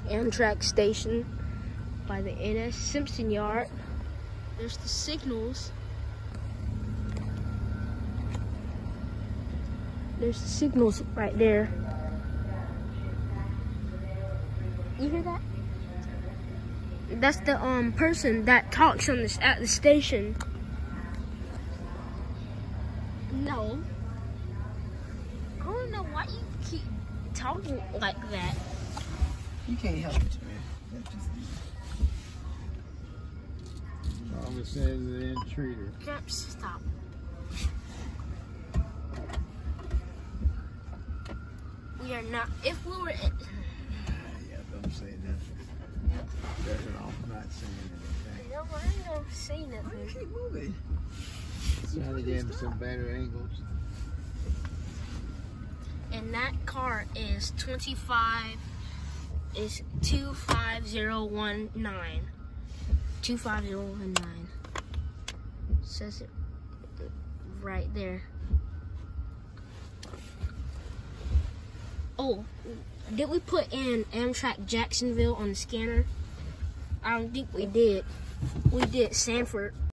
Amtrak station by the NS Simpson Yard. There's the signals. There's the signals right there. You hear that? That's the person that talks on this at the station. No. I don't know why you keep talking like that. You can't help it, man. That's just I was saying the intruder. Stop. We are not. If we were. Yeah, don't say nothing. Better off not saying anything. No, I ain't gonna say why you nothing. keep moving? Trying to get him some better angles. And that car is 25019. 25019. Says it right there. Oh, did we put in Amtrak Jacksonville on the scanner? I don't think we did. We did Sanford.